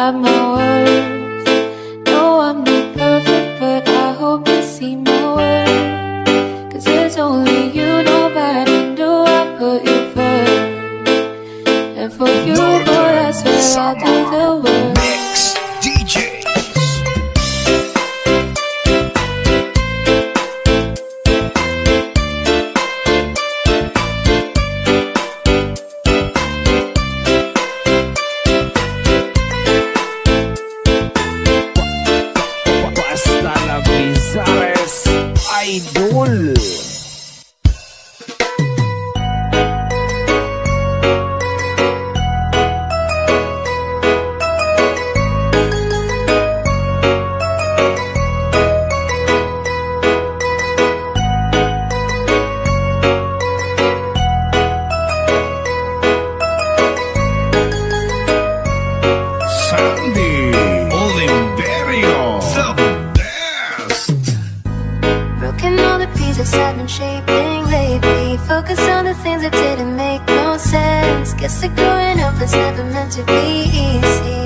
at my worst. No, I'm not perfect, but I hope you see my worth. 'Cause it's only you, nobody knew I put you first. And for you, boy, I swear I'll do the work. Mix DJs. Basta la Bizares Idol. Sandy Oliverio, the best. Broken all the pieces I've been shaping lately. Focus on the things that didn't make no sense. Guess that growing up was never meant to be easy.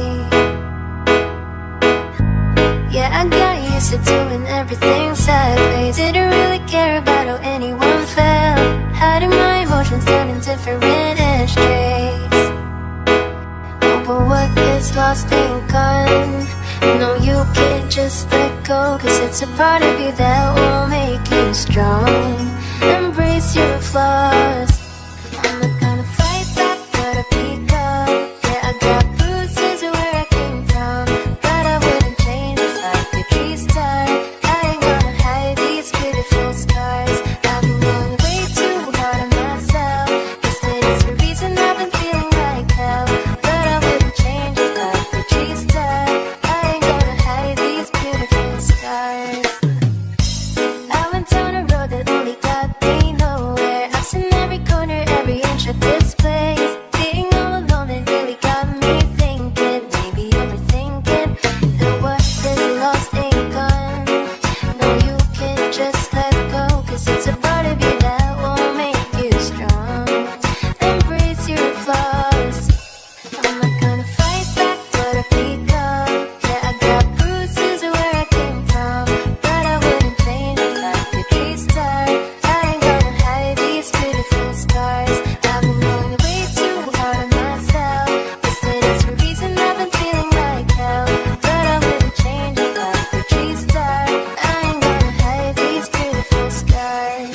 Yeah, I got used to doing everything sideways. Didn't really care about how anyone felt. Hiding my emotions down in different ashtrays. Oh, but what is lost ain't gone. No, you can't just let go, 'cause it's a part of you that will make you strong. Embrace your flaws. I'm not gonna fight back, gotta pick up. Yeah, I got bruises where I came from, but I wouldn't change if I could restart. I ain't gonna hide these beautiful scars. I've been going way too hard on myself. Guess that it's the reason I've been feeling like hell, but I wouldn't change if I could restart. I ain't gonna hide these beautiful scars. I went down a road that only got me nowhere. I've seen every corner, every inch of this place. Being all alone, it really got me thinking. Maybe overthinking that what is lost ain't gone. No, you can't just let go, 'cause it's a part of you that will make you strong. Embrace your flaws. I'm not gonna fight back, but I pick up. Yeah, I got bruises where I came from, but I wouldn't change if I could restart. I ain't gonna hide these beautiful scars. I've been going way too hard on myself. Guess that it's the reason I've been feeling like hell, but I wouldn't change if I could restart. I ain't gonna hide these beautiful scars.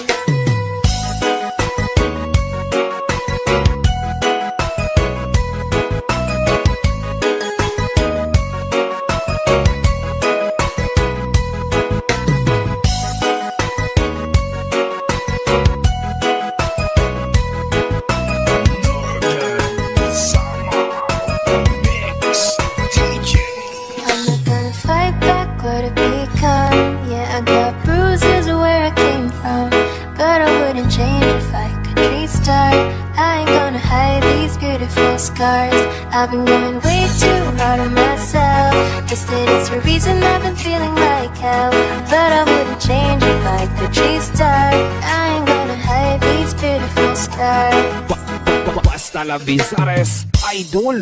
Northern Summer Mix DJs. I'm not gonna fight back what I become. Yeah, I got bruises where I came from, but I wouldn't change if I could restart. I ain't gonna hide these beautiful scars. I've been going way too hard on myself. Guess that it's the reason I've been feeling like hell, but I wouldn't change if I could restart. I ain't gonna hide these beautiful scars. Basta la Bizares Idol.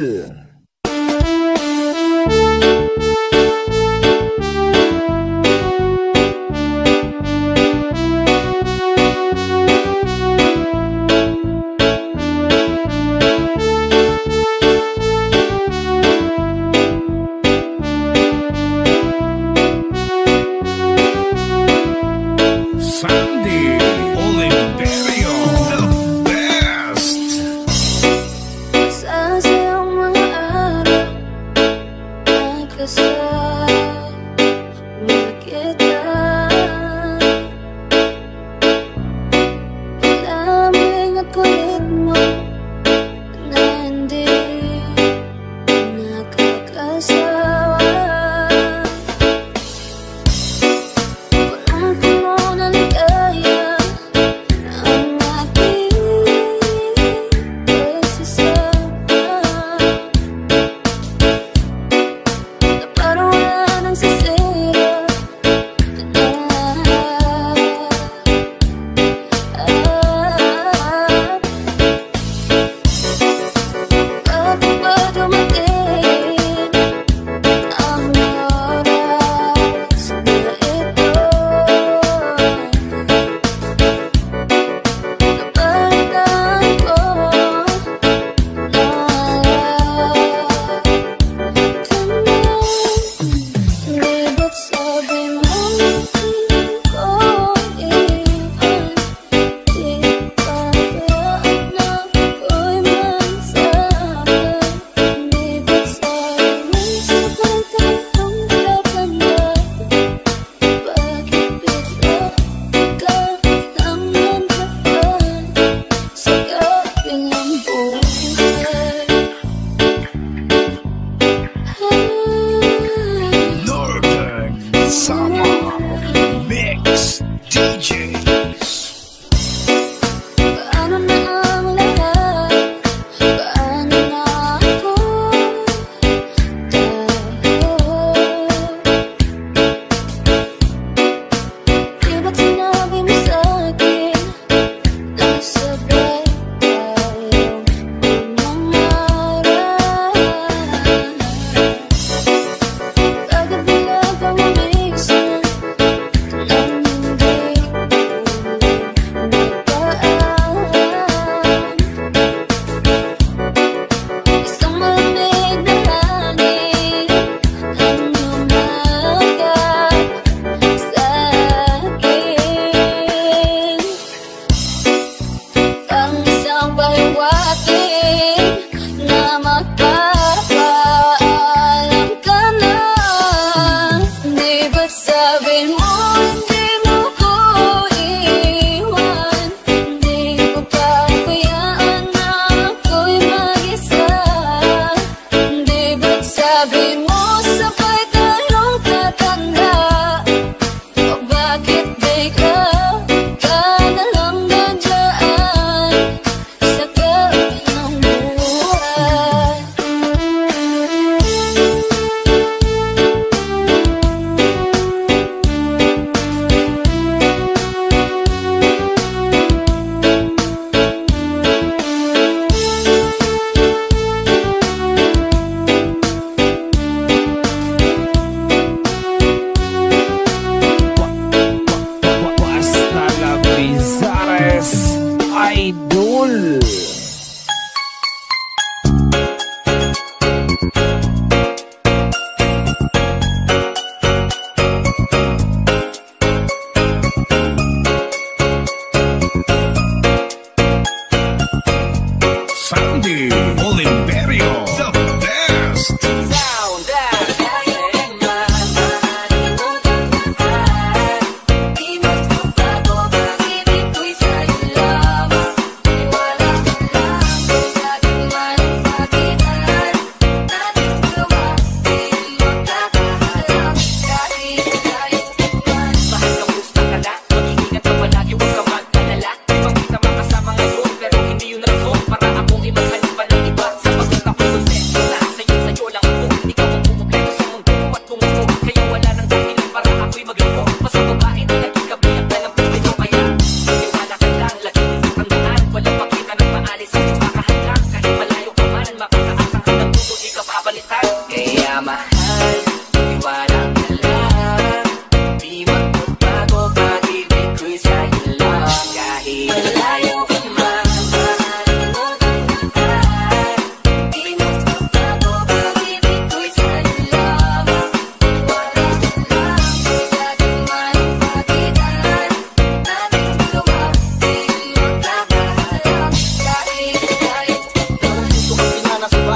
Sandy Oliverio, the best. Sasayaw mga araw, nagkasama.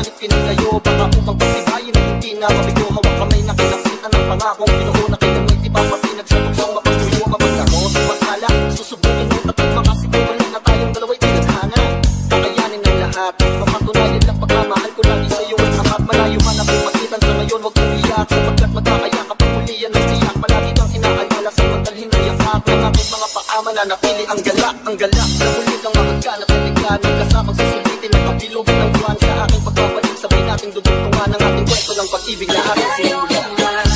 halip kinig kayo, baka upang pagtibayin ang hindi na mabigo. Hawak kamay na kinakita ng pangakong binuo na kinamay di papapinag sa tuksong mapagtuyo mapaglaro. Samantala, susubukin mo at makasigaw na tayong dalawa'y tinadhana. Kakayanin ng lahat, mapatunayan lang pagkamahal ko lagi sa'yo at apat. Malayo man ang makitan sa ngayon, huwag kong iyak sapagkat magkakaya kapag muli yan ang tiyak. Palagi kang inaalala sa magdalhin na yakap ng aking mga paa. Mananatili ang galak, ang galak na muli kang makagkanat at bigla nagkasamang susulitin ng kabilogin ng buwan sa aking pagkabalik. Sabay nating dudugtungan ang ating kwento ng pag-ibig na aking sinulat.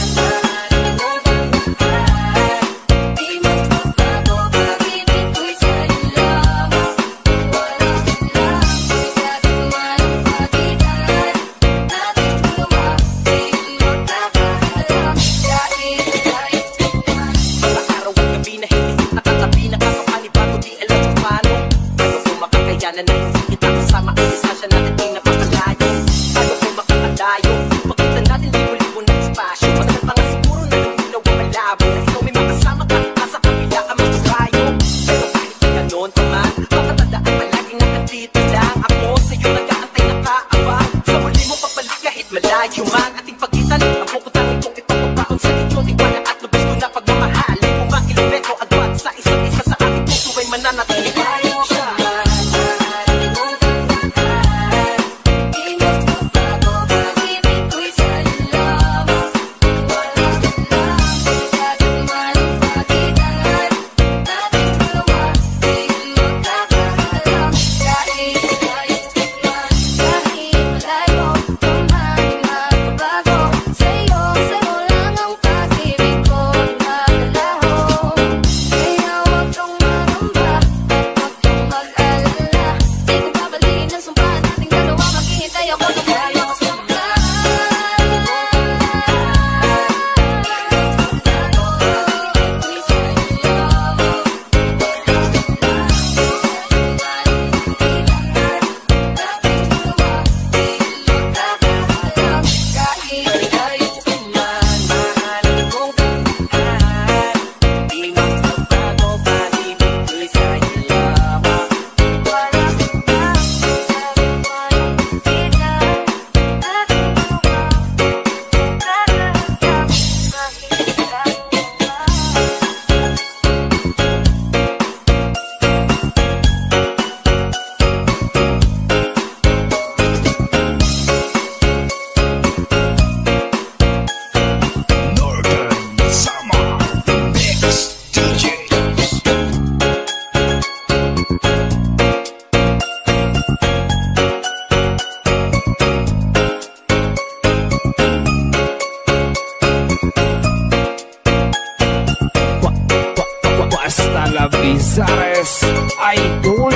Vizares Idol.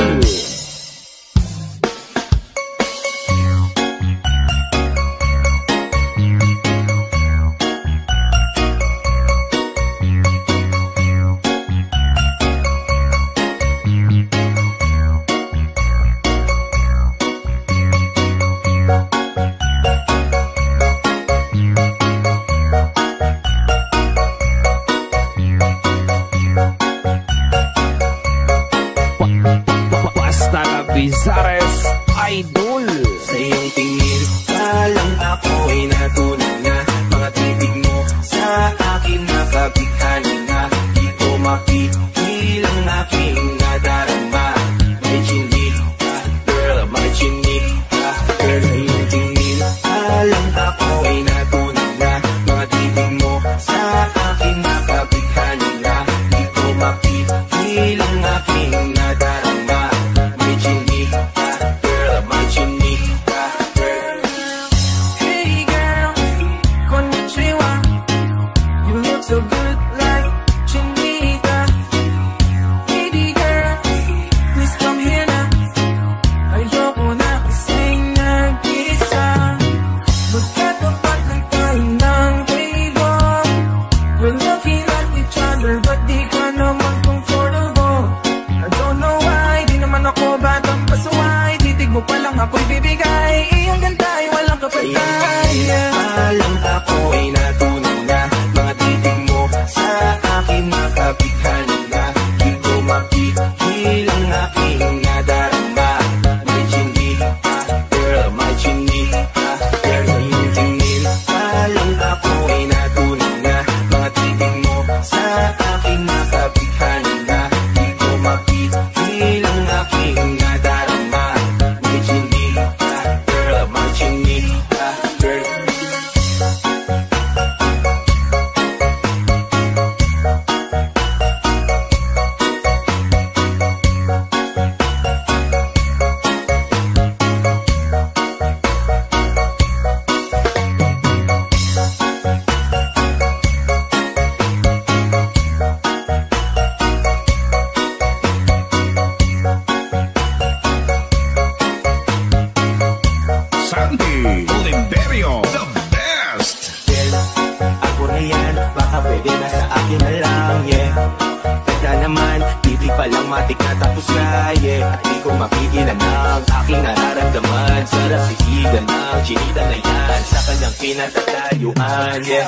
Vizares Idol. Sa iyong tingin palang ako'y natunan na. Mga titig mo sa akin nakabighani na. Di ko mapigilang aking nadarama. May chinik ka, girl, may chinik ka, girl. Sa iyong tingin palang ako'y natunan na. Mga titig mo sa akin nakabighani na. Di ko mapigilang aking nadarama. So good like Chinita. chinika, girl. Sandy Oliverio, the best. Girl, ako na yan, baka pwede na sa akin na lang, yeah. Tanda naman, titig pa lang matik na tapos na, yeah. At di ko mapigilan ang aking nararamdaman. Sarap sigilan ng chinita na yan sa kanyang pinatatayuan, yeah.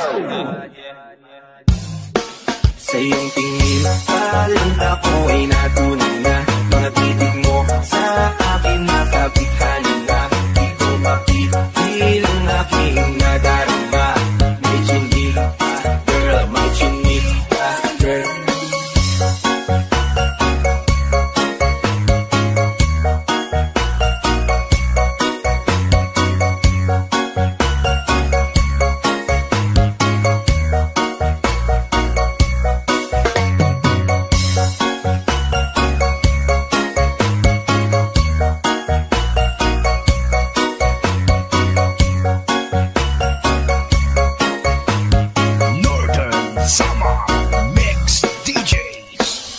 Sa iyong tingin, parang ako ay natunan na. Mga titig mo sa akin makapighani na. Di ko mapigil ang aking nadarama. May chinika, girl, may chinika, girl. Northern Summer Mix DJs.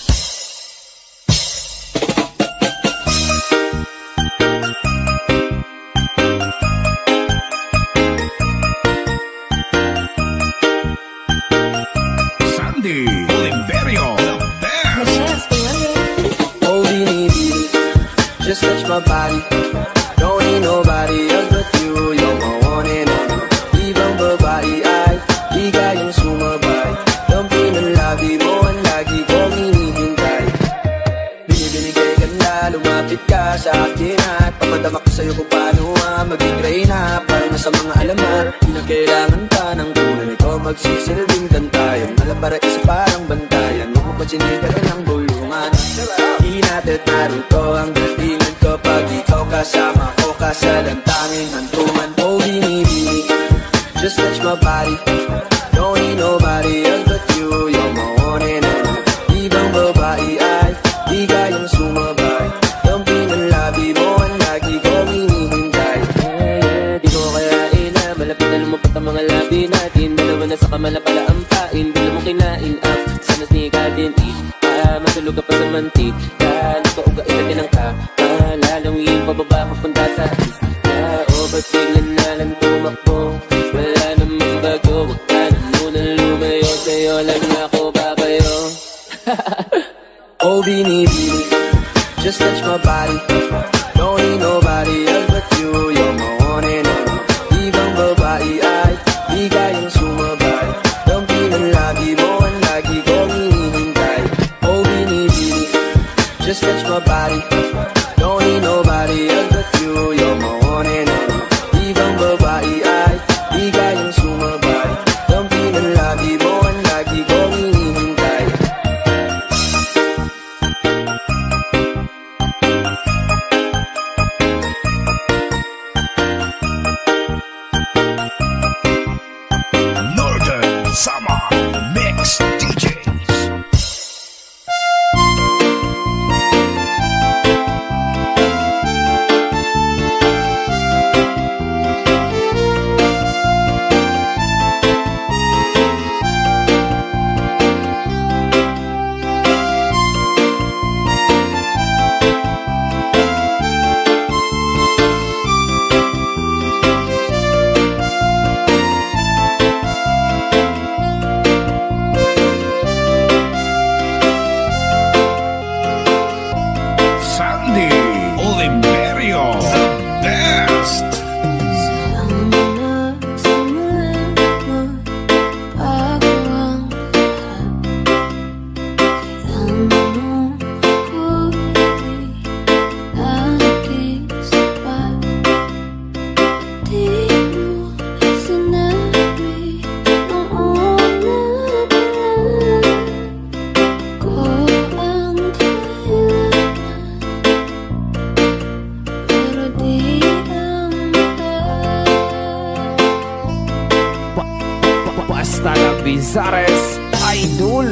Sandy Oliverio, the best. Oh, baby, just touch my body. Don't need nobody else but you. You're my one and only. Ibang babae ay di kayang sumabay. Dampi ng labi mo ang lagi kong hinihintay. Binibinigay ganda, lumapit ka sa akin at papadama ko sa'yo kung paano maging reyna. Parang nasa mga alamat, di na kailangan pa ng tunay. Ikaw magsisilbing tantayan, alam para isa parang bantayan. Huwag mo pa sinigaran ng bulungan. Di natin naruto ang datingan kapag ikaw kasama ko kasalantamin hantungan. Oh, binibini, just touch my body. Don't need nobody else but you. You're my one and only. Ibang babae ay di kayang sumabay. Dampi ng labi mo ang lagi kong hinihintay. Di ko kaya ina, malapit na lumapit ang mga labi natin. Dalawa na sa kamala pala ang pain. Bila mo kinain up, sana sneak din matulog ka pa sa mantik. Nagpaugain natin ang lalong yung pababa papunta sa isla. O ba't biglan na lang tumakbo? Wala namang bago, wag ka na munang lumayo. Sa'yo lang ako babayo. Oh, binibini, just touch my body. Don't need nobody else but you. You're my one and only. Ibang babae ay di Vizares Idol.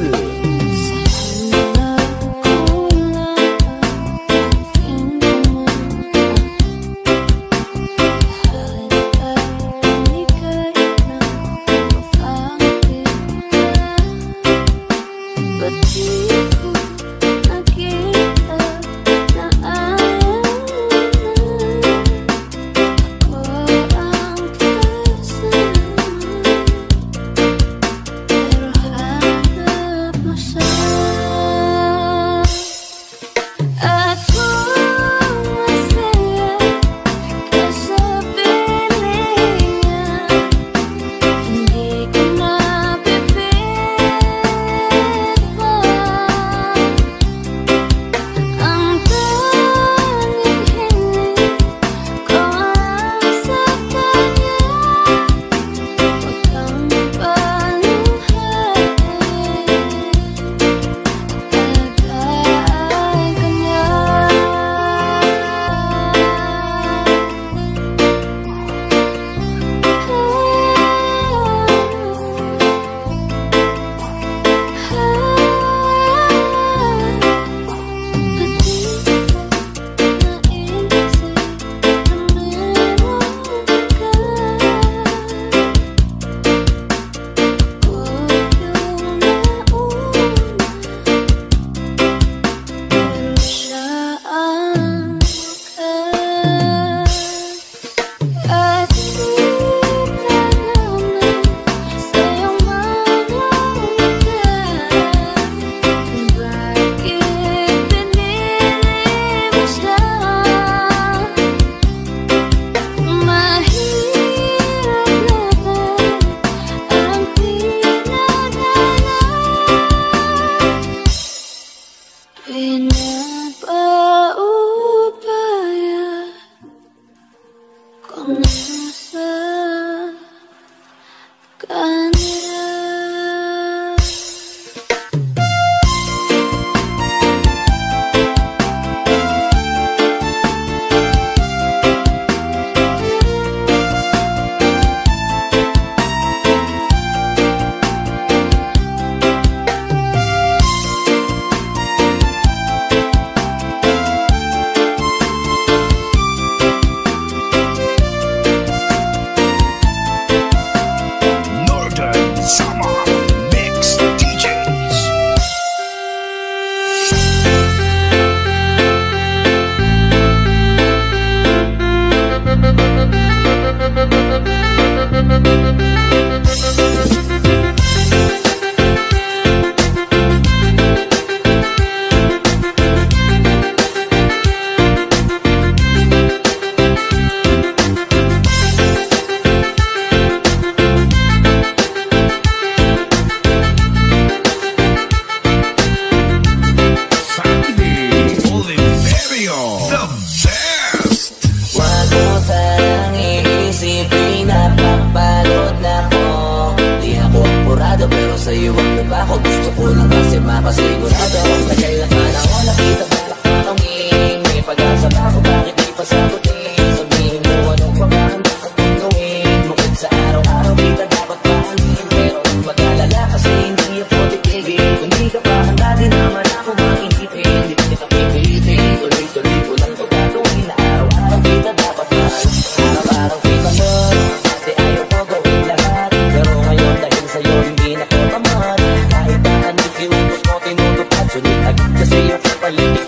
Kasi yung kapalit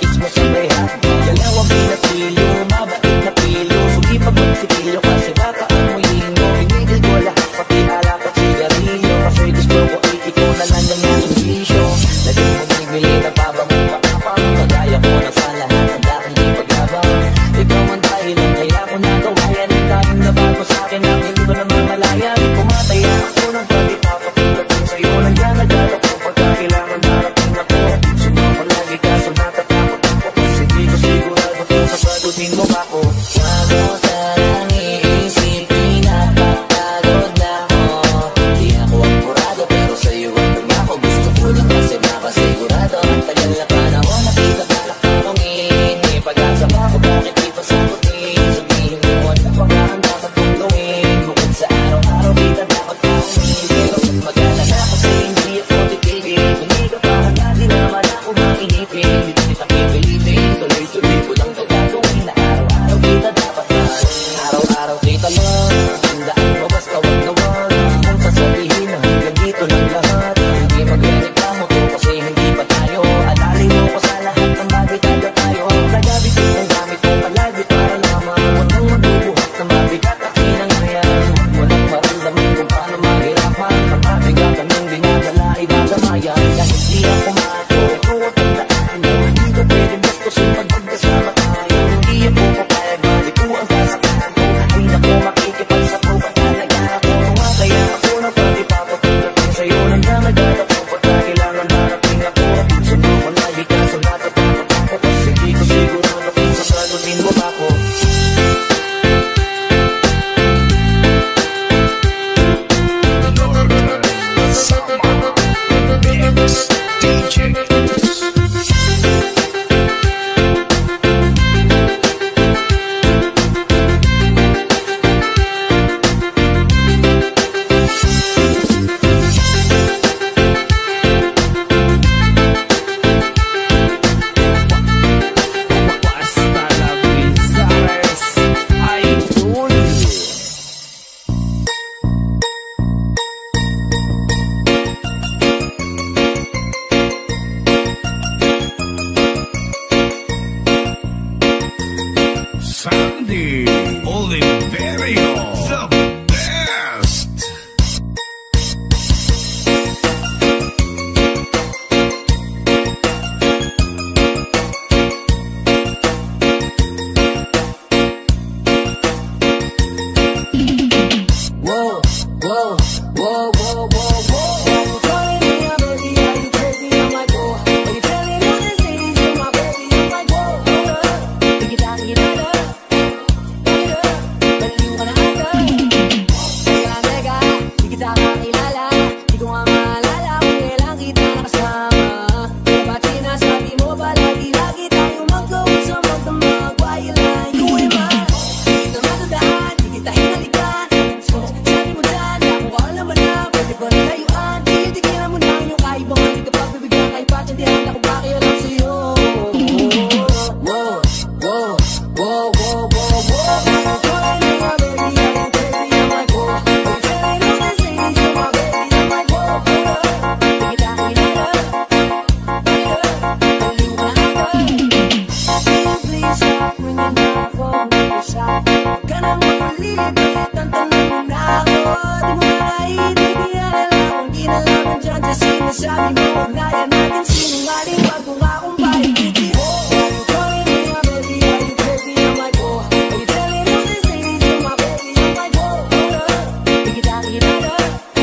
di mo na naiintindihan. Alam kong kinalaman dyan sa sinasabi mo. Ugnayan natin sinungaling, wag mo nga akong pahigitin. Calling me my baby, are you crazy? I'm like, oh. Are you telling all these ladies you're my baby? I'm like, oh, take it down, take it down,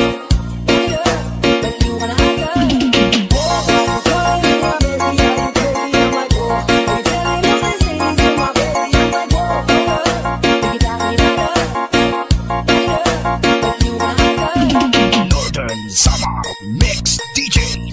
but you wanna hide her. Calling me my baby, are you crazy? I'm like, oh. Are you telling all these ladies you're my baby? I'm like, oh, take it down, take it down, but you wanna hide her. Northern Summer Mix DJs.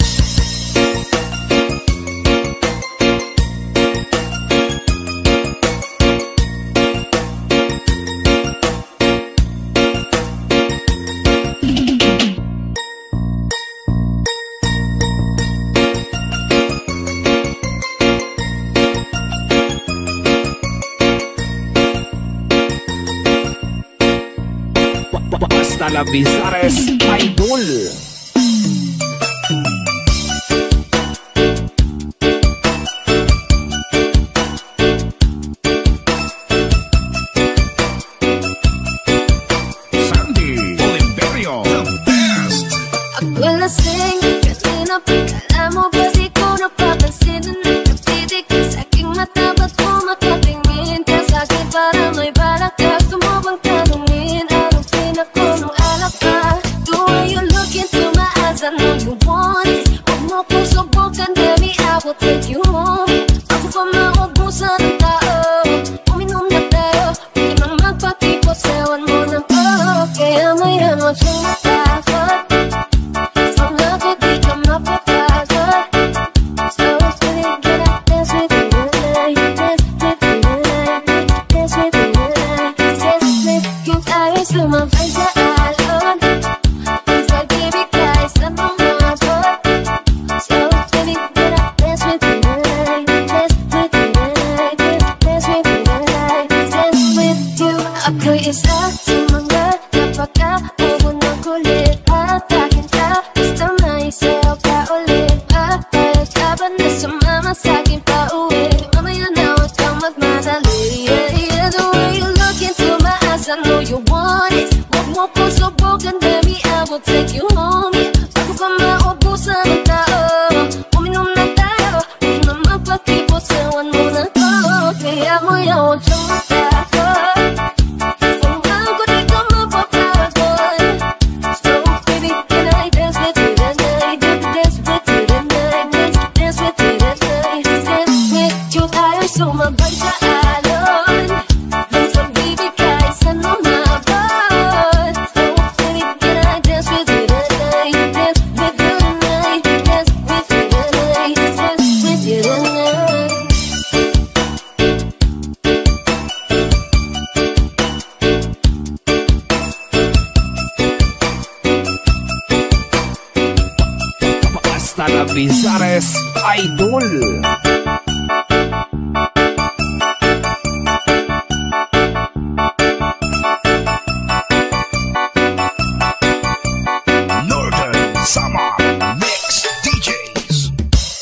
Basta la Bizares Idol. Sandy Oliverio, the best. Ako'y lasing, kasi napagkala mo ba di ko napapansin? Nagtitig ka sa aking mata, ba't mo makatingin ka sa akin? Para may balak ka, gusto mo bang tanungin? Anong pinako nung alak ka? The way you look into my eyes, I know you want it. Huwag mo kong subukan, baby, I will take you home. Ako pa maubusan ng tao, uminom na tayo. Huwag ka nang magpatipot, sawan mo ng kaya maya mo siyang matakot. Sumabay sa alon, isang ibigay sa pangabot. So, feeling that I dance with you tonight, dance with you tonight, dance with you tonight, dance with you. Ako'y isa sa mga napaka-ubo ng kulit. At akin ka, basta may sayaw ka ulit. Pahayag ka ba na sumama sa'kin pa uwi? Mamaya na huwag kang magmadali. The way you look into my eyes, I know you want it. Huwag mo kong subukan, baby, I will take you home. Bago pa maubusan ng tao, uminom na tayo. Huwag na magpakipot, sawan mo na ko. Kaya mo yan, huwag siyang matakot. Samahan ko di ka mapapagod. So, baby, can I dance with you tonight? Dance with you tonight, dance with you tonight, dance with you. Tayo sumabay sa alon, isang bibigay sa numabot. So, baby, can I dance with you tonight? Dance with you tonight, dance with you tonight, dance with you tonight. Basta la Bizares Idol. Northern Summer Mix DJs.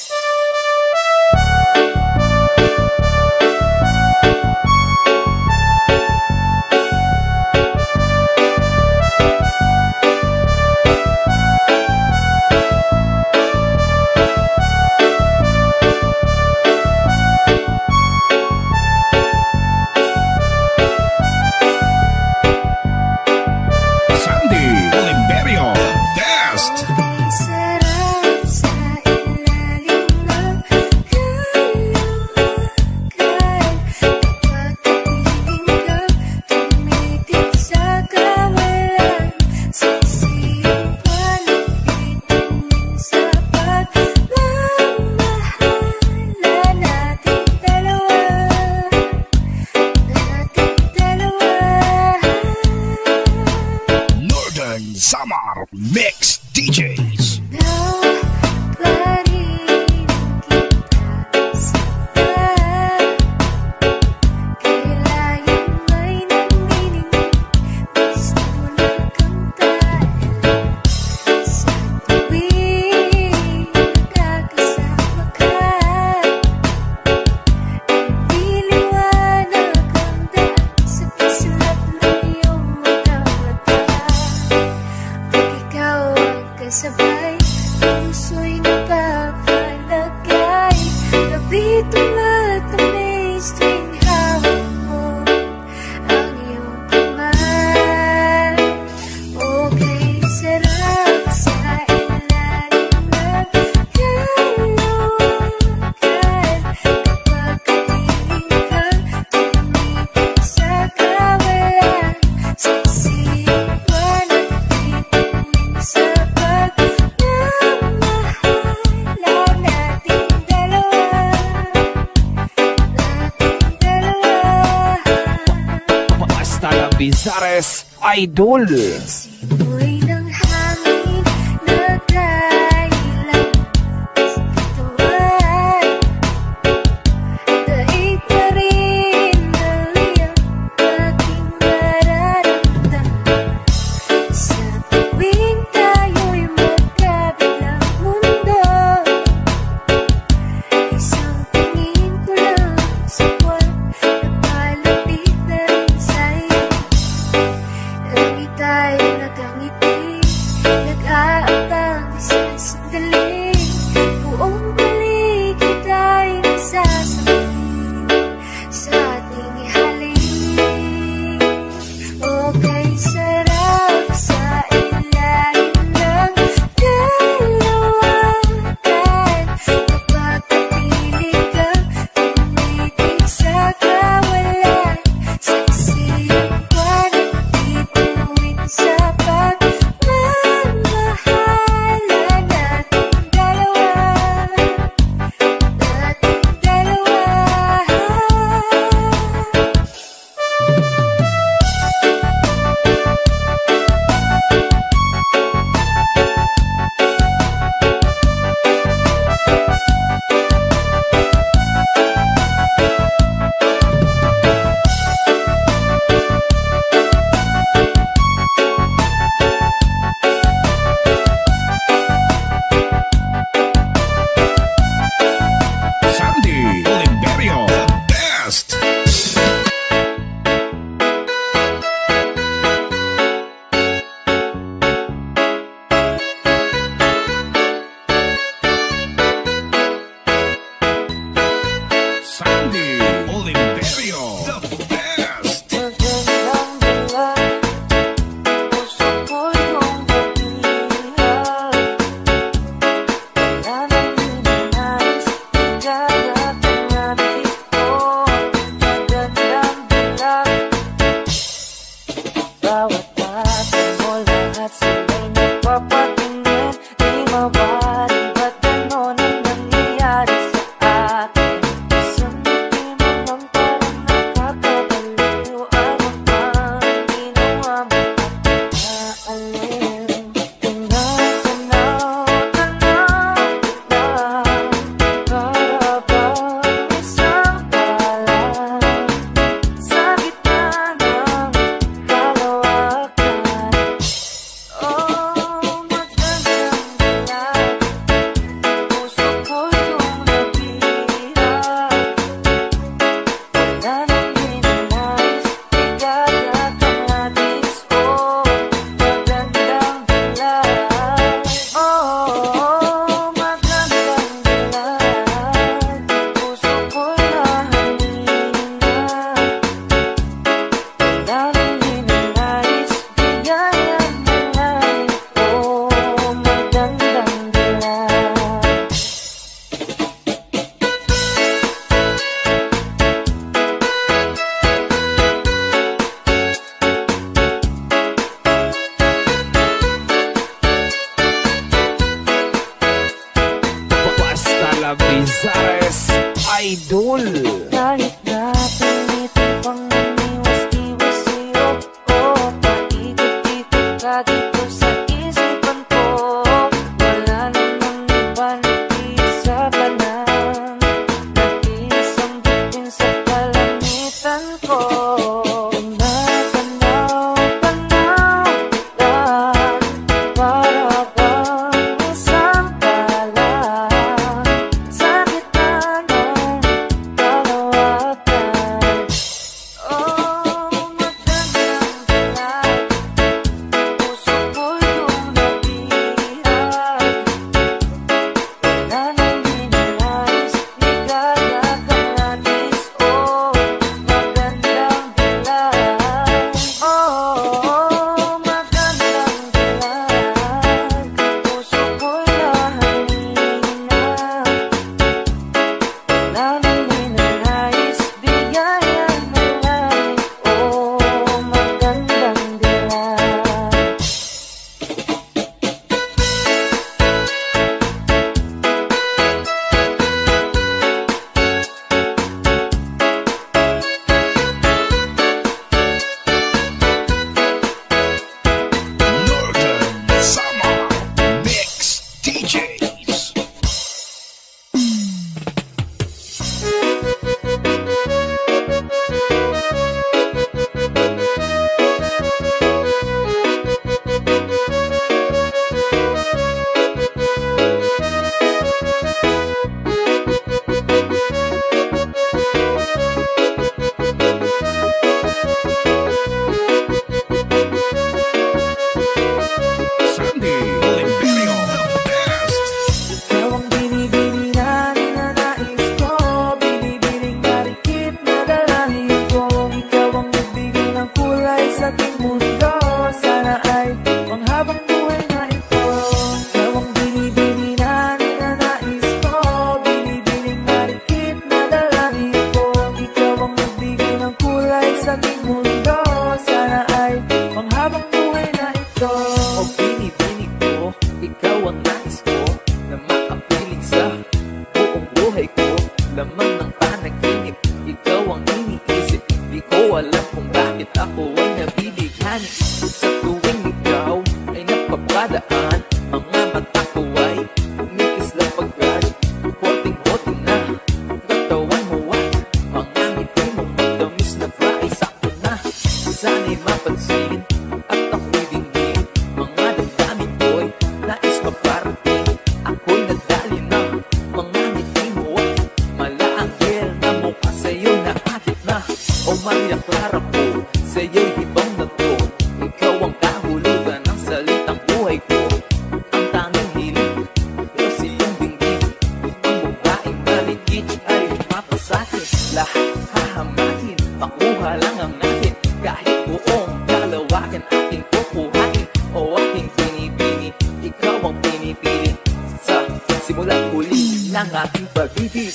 Sandy Oliverio, the best. Sarap sa ilalim ng kalawakan. Pagkapiling ka, tumitig sa kawalan. Saksiyang palapitin sa pagmamahala nating dalawa. Northern Summer Mix DJs. Nakarinig kita sa taas. Kailangan may nanginginig. Gusto na kang taalan. Sa tuwing nakakasama ka, diliwanag ang daan sa pislap ng iyong mga mata. Lavizares, Idol. Simoy ng hangin na kailang sa katawan. Daig pa rin naliyang aking nararamdaman. Sa tuwing tayo'y magkabilang mundo, isang tingin ko lang sa buwan, napalapit na rin sa'yo. Langit ay nakangiti, nag-aabang isang sandali. Buong paligid ay nasasabi sa ating ihalik. Okay, sarap sa ilalim ng dalawakan. Napakapili ka, tumitig sa kawalan. Saksi ang buwan at bituin sa pagmamahalan nating dalawa. Sandy Oliverio, the best. Sandy Oliverio, the best. Magandang bulan, puso ko'y iyong nabihag. Wala nang ninanais, ikalat ang atis ko. Magandang bulan, bawat bata mo lahat sila'y nagpapatingin. Di mawari ba't ganon ang nangyayari sa akin? Isang ngiti mo lang parang nakakabaliw. Ano bang ginawa mo at naaliw? Tanaw, tanaw, tanaw lang, para bang isang palang sa gitna ng kalawakan. Oh, magandang bulan, puso ko'y iyong nabihag. Wala nang ninanais, ikalat ang atis ko. Magandang bulan, oh, magandang bulan, puso ko'y nahangina. Wala nang ninanais, bigay ang buhay ko. Magandang bulan. Basta Lavizares, Idol. Kahit na pilitin pang umiwas-iwas sa'yo, oh, paikot-ikot ka dito sa isipan ko. Wala namang iba, nag-iisa ka lang, nag-iisang bituin sa kalamitan ko. Tanaw, tanaw lang, para bang isang palang sa gitna ng kalawakan. Oh, magandang bulan, puso napadaan. Mga mata ko ay umikis lang pagkat hoting-hoting na katawan mo ay mga ngiti mo matamis na fry. Sakto na, sana'y mapansin at ako'y dinggin. Mga damdamin ko'y nais maparating. Ako'y nadali na mga ngiti mo ay malaanghel na mukha sa'yo na akit na. O Maria Clara ko, sa'yo'y hibang na to. Ikaw ang kahulugan ng salitang buhay ko. Ang tanging hiling, kasi yung dinggin. Ang babaeng maligit ay mapasakit. Lahat hahamakin, makuha lang ang natin. Kahit buong kalawakan aking kukuhain o aking binibini. Ikaw ang pinipili sa simula't huli ng ating pag-ibig.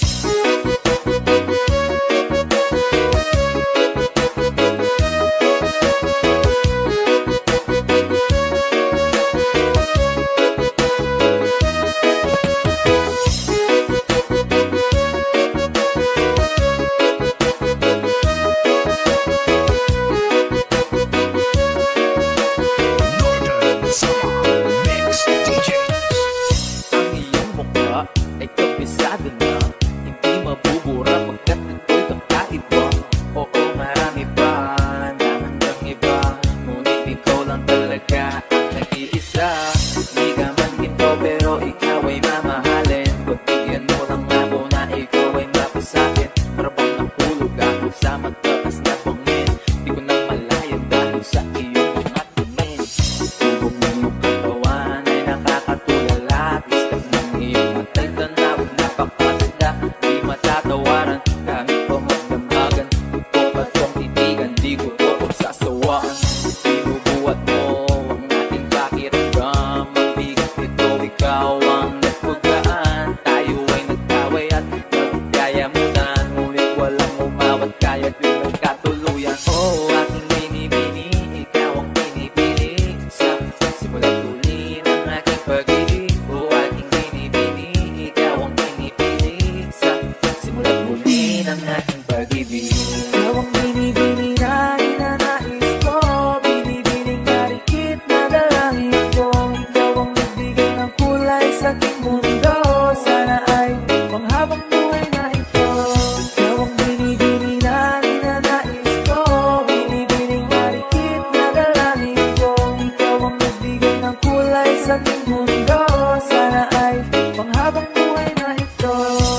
Northern Summer Mix DJs. Ang iyong mukha ay kabisado na. Hindi mabubura pagkat ito'y kakaiba. Oo, marami pa naman ng iba, ngunit ikaw lang talaga ang nag-iisa. Di ka man ginto pero ikaw ay mamahalin. Pagbigyan mo lang ako na ikaw ay mapasakin. Para bang nahulog ako sa mataas na bangin. Di ko na malayan dahil sa iyong mga tingin. Tubog ng iyong katawan ay nakakatulala. Pistak ng iyong matay tanawag napakaganda. Di matatawaran kahit pa magdamagan. Ito pa itong titigan, di ko ito sasawaan. Binubuhat mo ang ating pakiramdam. Ang bigat ito, ikaw ang nagpugaan. Tayo ay nagkaway at nagkayamutan. Ngunit walang umawat kaya't yun ang katuluyan. Oh, aking binibini, ikaw ang pinipili sa simula't huli ng aking pag-ibig. Oh, aking binibini, ikaw ang pinipili sa simula't huli ng aking pag-ibig. Ikaw ang binibini na ninanais ko, binibining narikit na dalangin ko. Ikaw ang nagbigay ng kulay sa aking mundo. Sana ay panghabang buhay na ito. Ikaw ang binibini na ninanais ko, binibining narikit na dalangin ko. Ikaw ang nagbigay ng kulay sa aking mundo. Sana ay panghabang buhay na ito.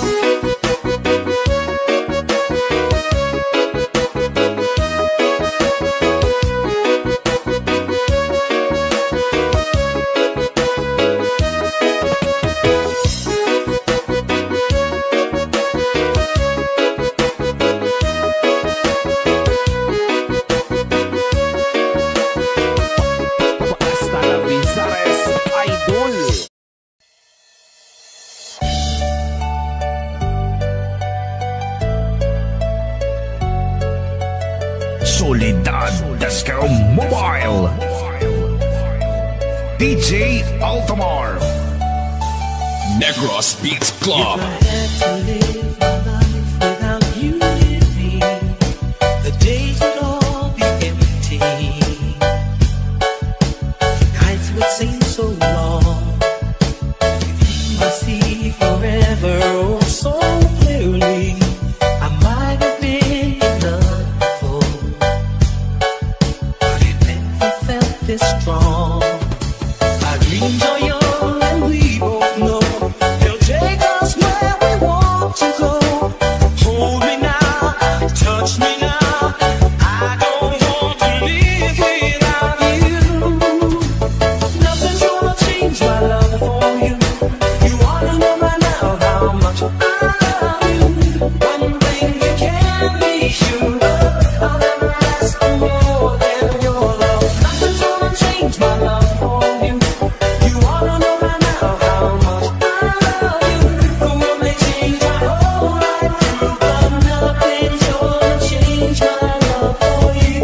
Hasta la Bizares Idol. Soledad Disco Mobile. DJ Altamar. Negros Beats Club. The days would all be empty. Nights would seem so long. I see forever oh so clearly. I might have been unfold, but it never felt this strong. Our dreams are young and we both know they'll take us where we want to go. Hold me now, touch me now. I don't want to live without you. Nothing's gonna change my love for you. You ought to know by now how much I love you. One thing you can be sure of, I'll never ask for more than your love. Nothing's gonna change my love for you. You ought to know by now how much I love you. The world may change my whole life through, but nothing's gonna change my love for you.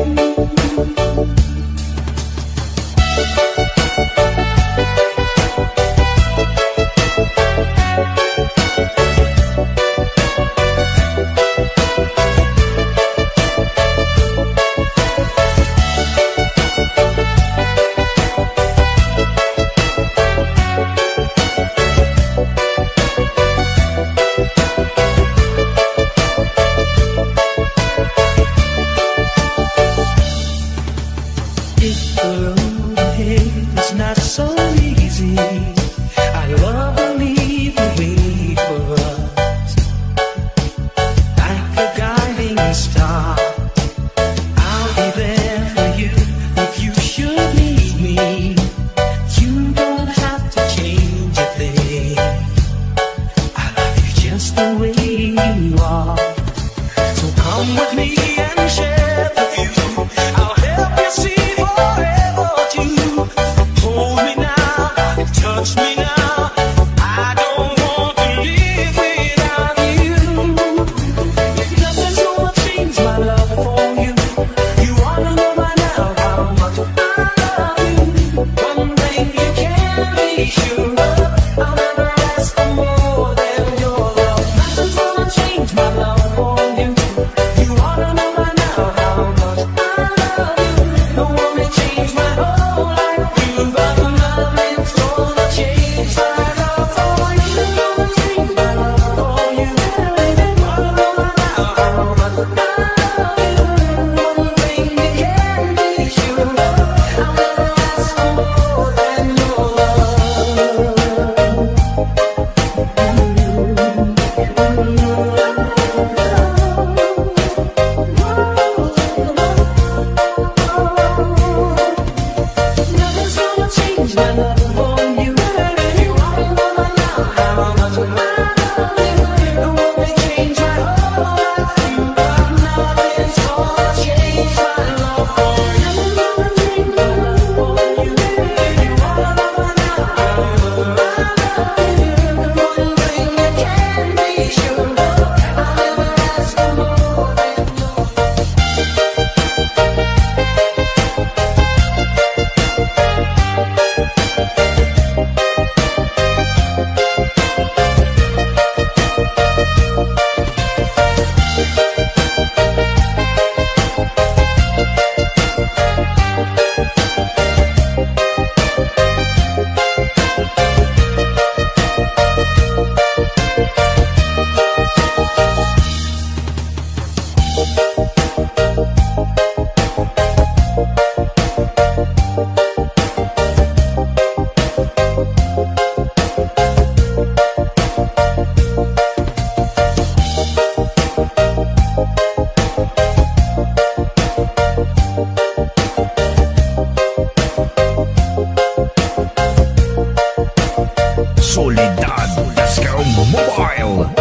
Soledad Disco Mobile.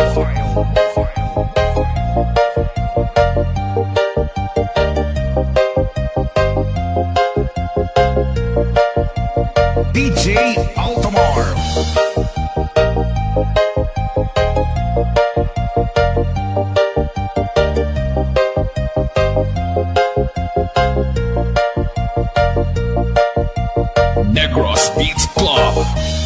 DJ Altamar. Negros Beats Club.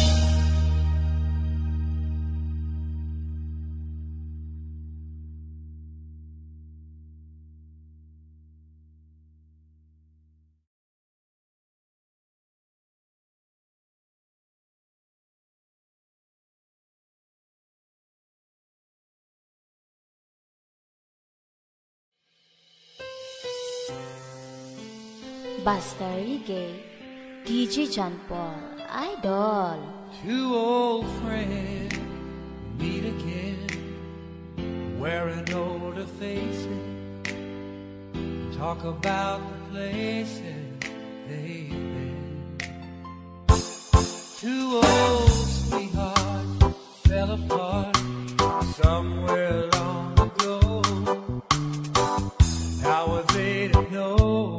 Basta Reggae, DJ John Paul, Idol. Two old friends meet again, wearing older faces, talk about the places they've been. Two old sweethearts fell apart somewhere long ago. How were they to know?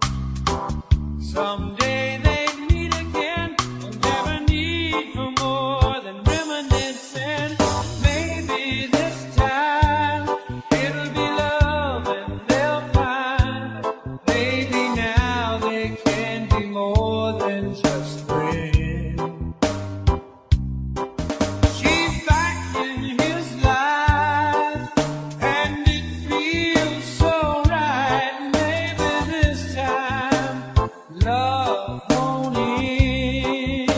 Someday they'd meet again. They'll never need for more than reminiscing. Maybe this time it'll be love and they'll find. Maybe now they can be more than just friends. She's back in his life and it feels so right. Maybe this time love won't end.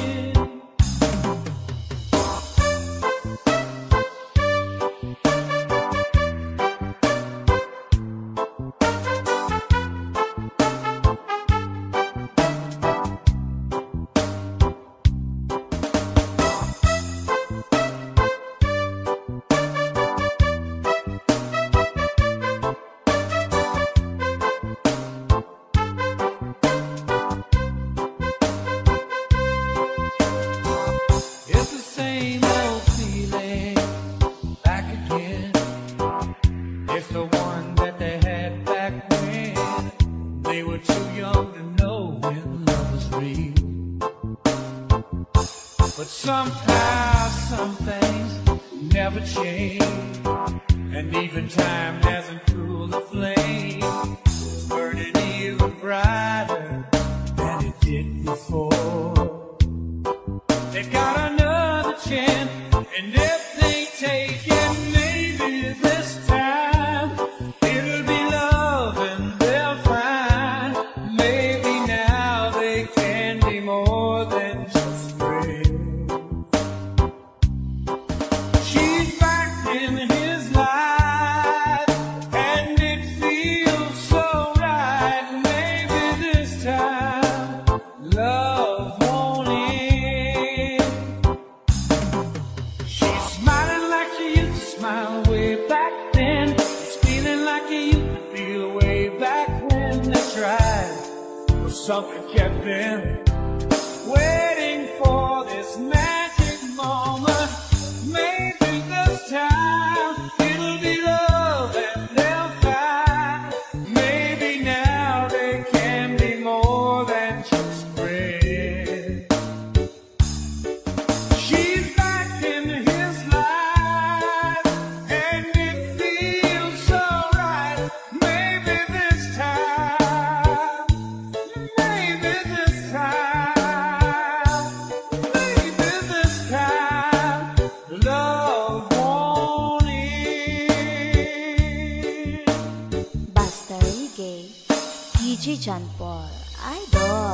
It's the same old feeling back again. It's the one that they had back when they were too young to know when love was real. But somehow some things never change, and even time hasn't cooled the flame. It's burning even brighter than it did before. They got another chance, and if they take it, maybe this time it'll be love and they'll find. Maybe now they can be more than just friends. She's back in his life, and it feels so right. Maybe this time love won't end. She's smiling like she used to smile way back then. She's feeling like he used to feel way back when they tried. But something kept them waiting for this magic moment. Maybe this time it'll be love and they'll find. Maybe now they can be more than just friends. She's back in his life, and it feels so right. Maybe this time, maybe this time, maybe this time, love won't end. Basta Reggae, DJ John Paul, Idol.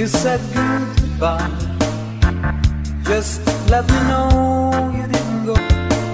You said goodbye. Just let me know you didn't go.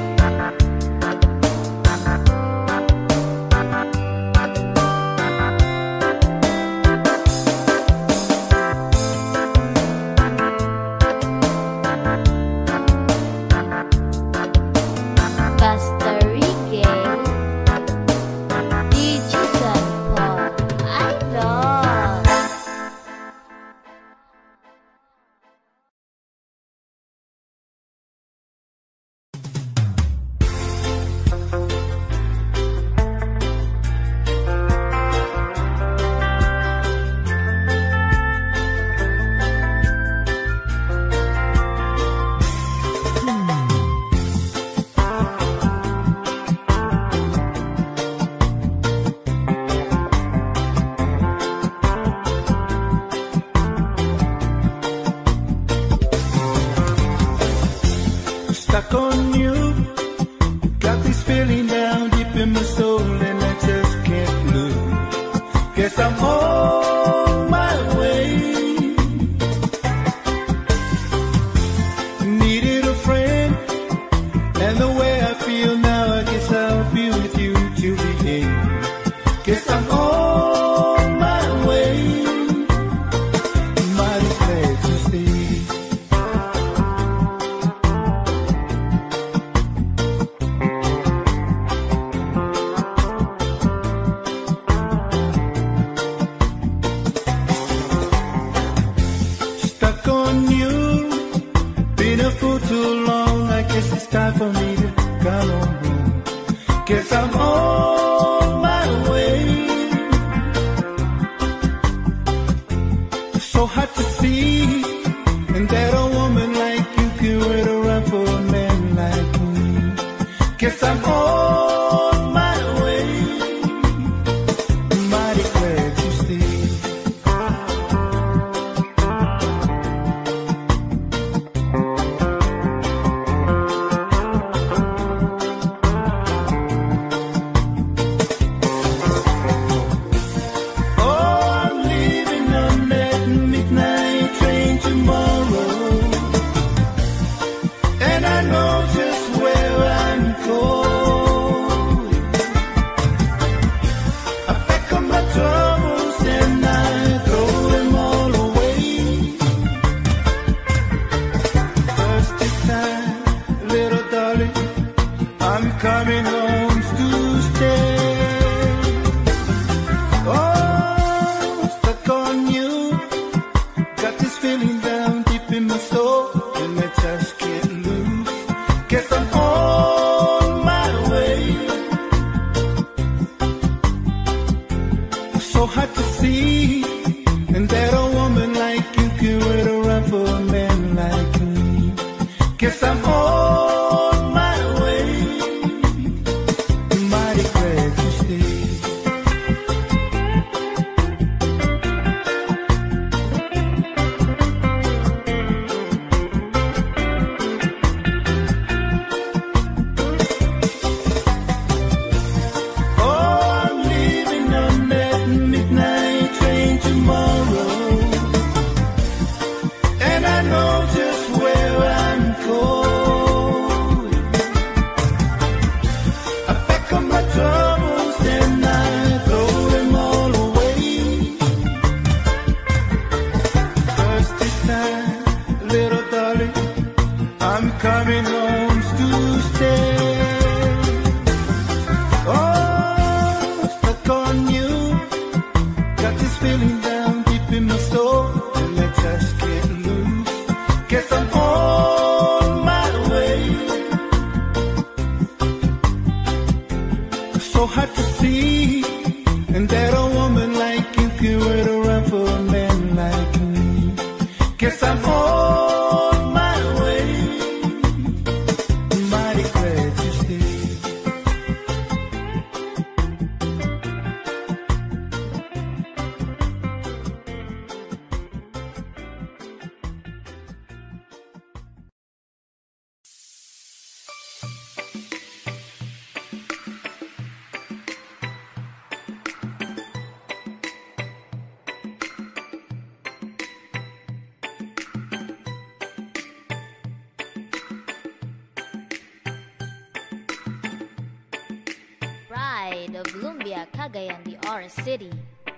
Stuck on you, got this feeling down deep in my soul, and I just can't lose. Guess I'm on my way. Needed a friend, and the way I feel now, I guess I'll be with you till the end. Guess I'm on my way. Mighty glad to stay. Time for me to come on home. Guess I'm on my way. So hard to see, and that a woman like you can wait around for a man like me. Guess I'm on my way. Mighty glad to stay. And I know just where I'm going. side of Lumbia, Cagayan de Oro City.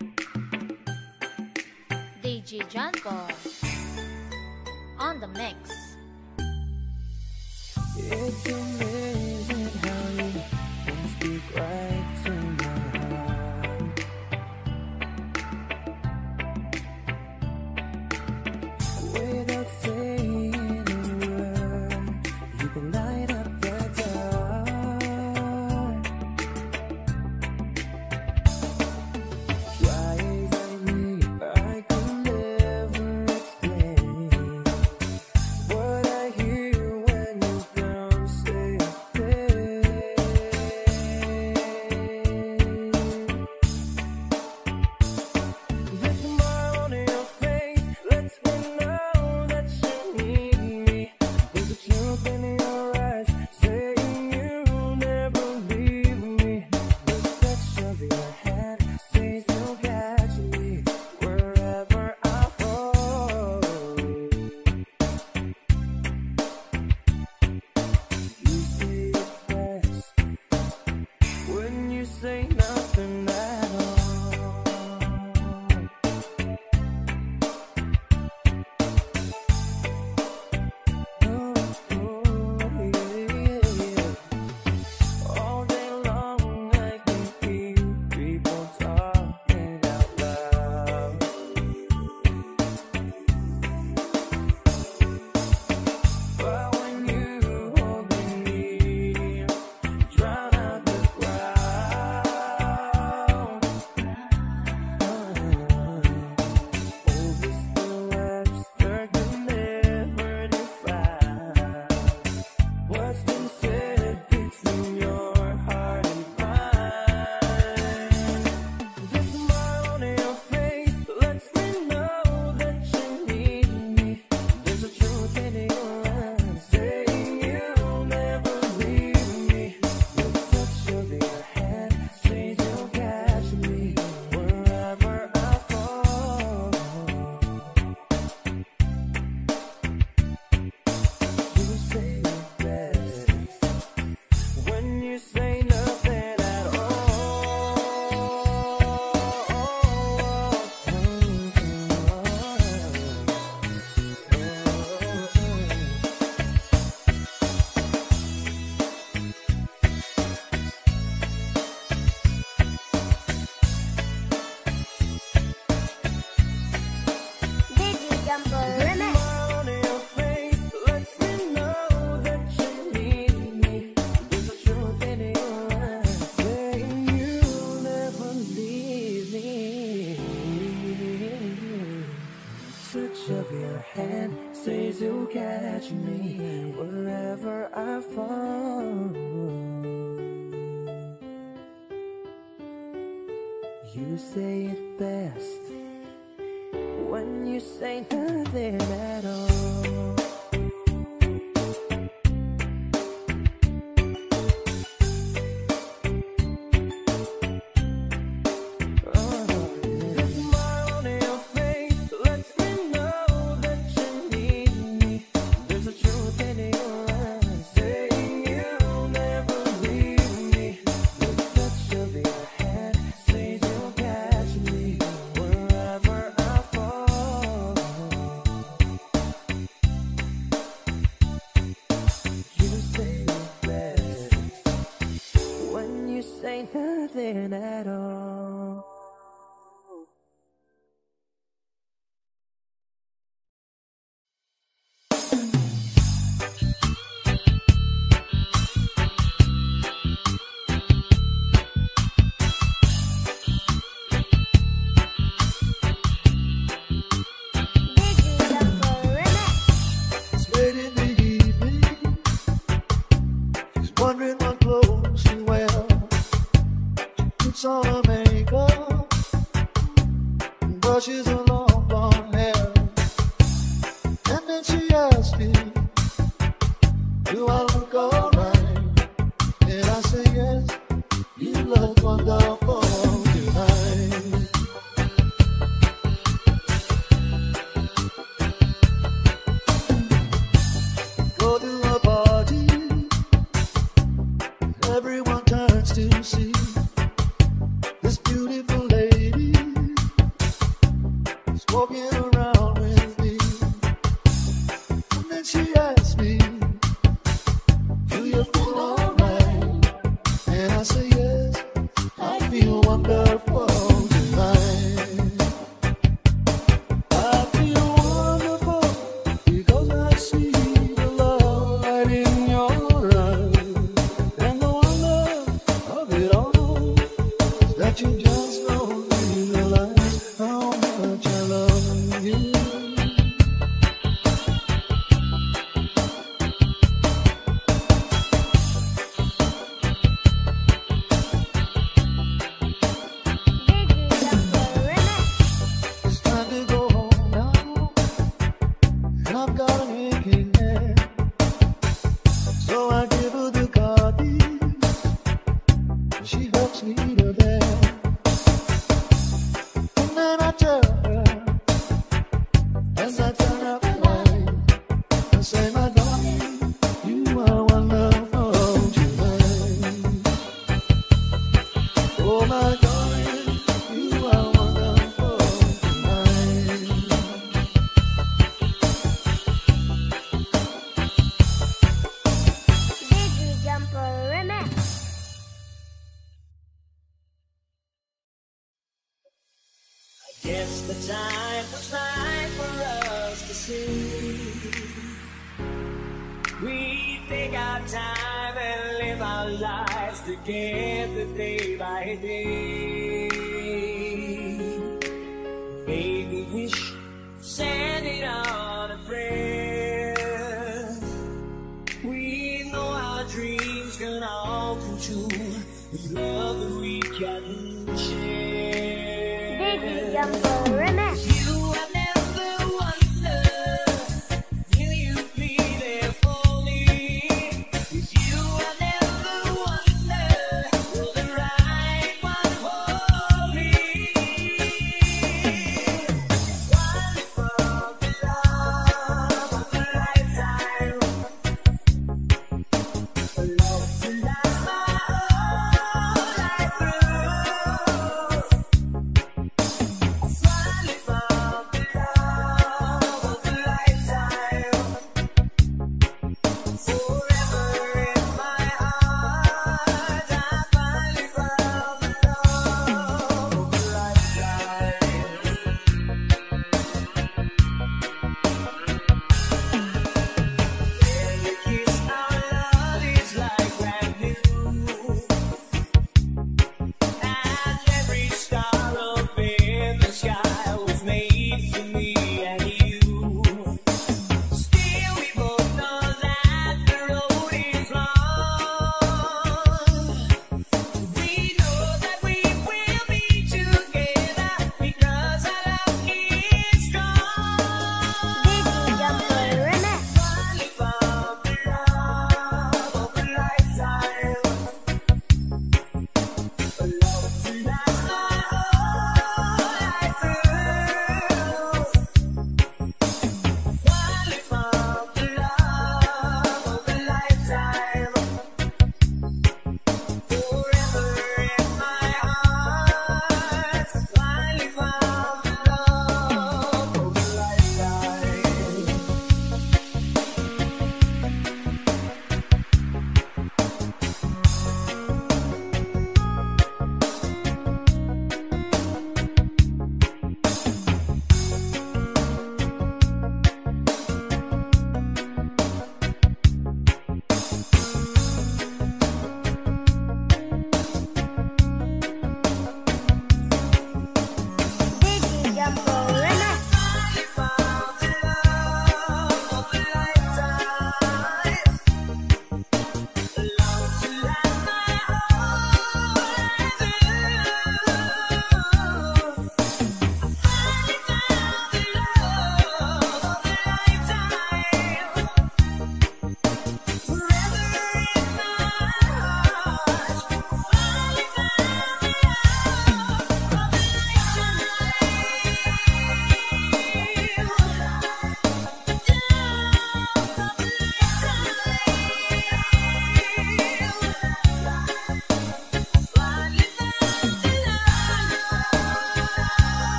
DJ John Paul on the mix. It's amazing how you can speak right to my heart. Without saying a word, you can light up the dark. Try as I may, I can never explain what I hear when you come say the smile on your face lets me know that you need me. There's a truth in your eyes saying you'll never leave me. The touch of your hand says you'll catch me wherever I fall. You say it best when you say nothing at all. All day long I can hear people talking out loud. But when you hold me near, drown out the crowd. Oh, this the Webster can never define what's been said between your heart and mine. The smile on your face lets me know that you need me. There's a truth in your eyes saying you'll never leave me. The touch of your hand says you'll catch me wherever I fall. You say it best when you say nothing at DJ Jumbo Remix. on your face lets me know that you need me. There's a truth in your eyes saying you'll never leave me. Touch of your hand says you'll catch me wherever I fall. You say it best when you say nothing at all. The smile on your face lets me know that you need me. There's a truth in your eyes saying you'll never leave me. The touch of your hand says you'll catch me wherever I fall. You say it best when you say nothing at all. DJ Jumbo Remix. It's late in the evening. She's wondering what clothes to wear. She puts on her makeup and brushes her long blonde hair. And then she asks me, do I look alright? And I say yes, you look wonderful tonight. Go to a party, everyone turns to see Guess the time was right for us to see. We take our time and live our lives together day by day. Make a wish, send it on a prayer. We know our dreams can all come true with love that we can share. DJ Jungle Remix. You have never wondered, will you be there for me? If you have never wondered, will the right one for me? One for the love of a lifetime, a love to last my whole life through. Fly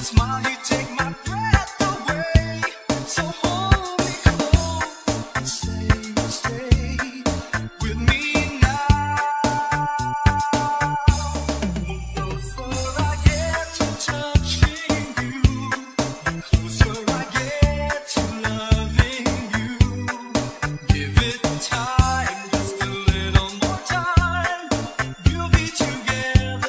smile, you take my breath away. So hold me close and stay with me now. The closer I get to touching you, the closer I get to loving you. Give it time, just a little more time. We'll be together.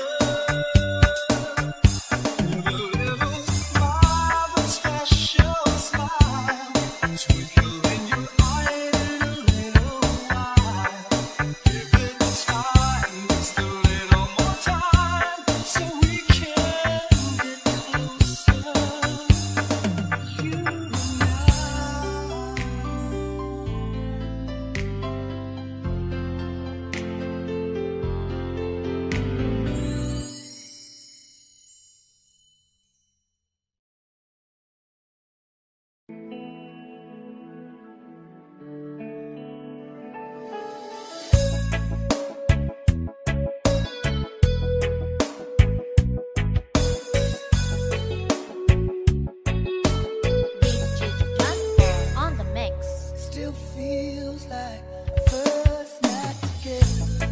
With a little smile, a special smile, twinkle in your eye in a little while. Give it time, just a little more time, so we can get closer. You and I. DJ John on the mix. Still feels like first night together.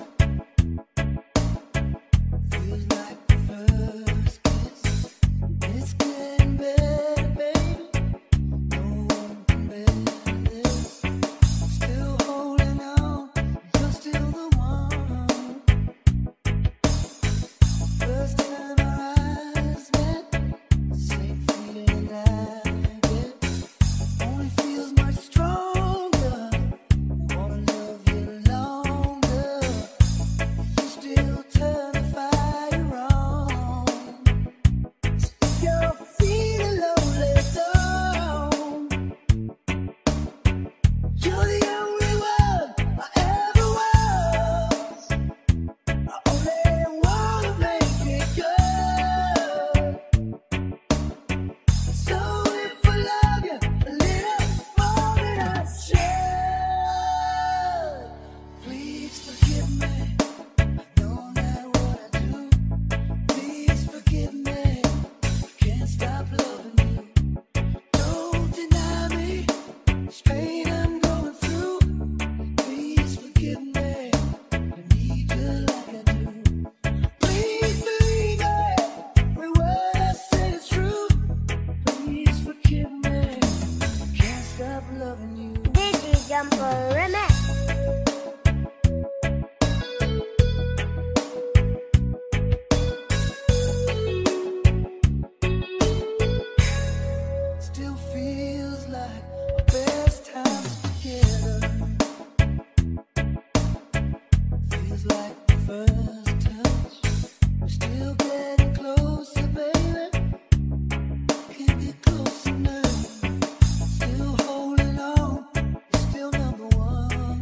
Feels like the first kiss. It's getting better, baby. No one can better this. Still holding on, you're still the one. First time our eyes met, same feeling I get. Only feels much stronger. I wanna love you longer. You still turn the fire on. If you're feeling lonely, don't. You're the only one I ever was. I only wanna make it good. So if I love you a little more than I should, please forgive me. I know not what I do. Please forgive me. I can't stop loving you. Don't deny me this pain I'm going through. Please forgive me. I need you like I do. Please believe it. Every word I say is true. Please forgive me. I can't stop loving you. DJ Jumper Remix. Still feels like our best times together. Feels like the first touch. We're still getting closer, baby. Can't get closer now. Still holding on. You're still number one.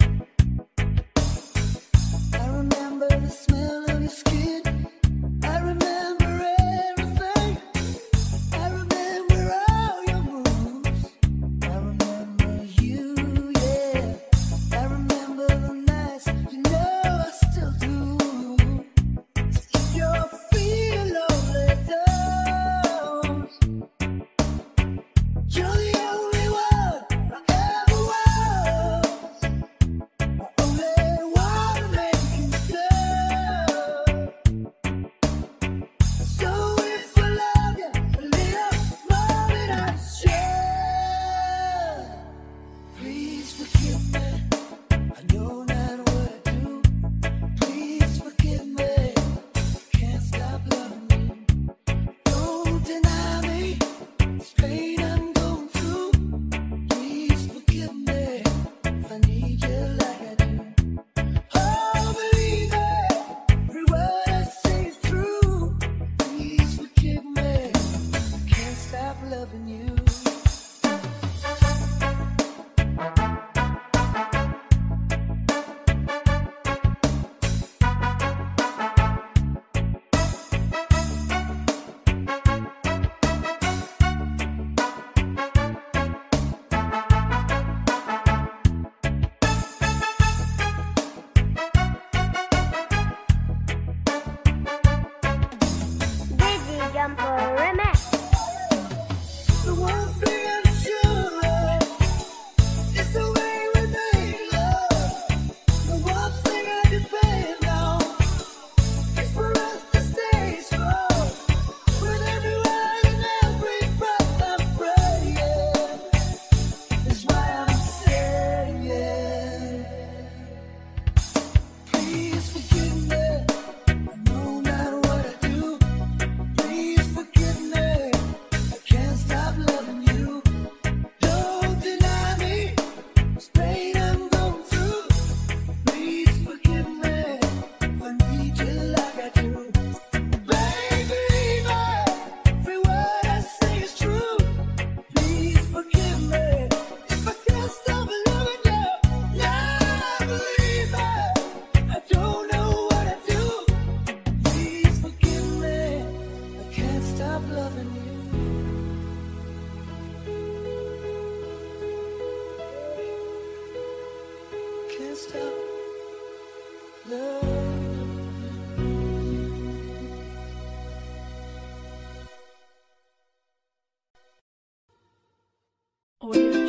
I remember the smell of your skin. I remember everything. I remember all your moves. I remember you, yeah. I remember the nights, you know I still do. If you're feeling lonely, don't. You're the only one I ever was. I only wanna make you good. So if I love you a little more than I should, please forgive me. I know not what I do. Please forgive me. Can't stop loving you. Don't deny me this pain I'm going through. Please forgive me if I need you like I do. Oh, believe it. Every word I say is true. Please forgive me. Can't stop loving you. Jumper stop loving you. Can't stop loving you.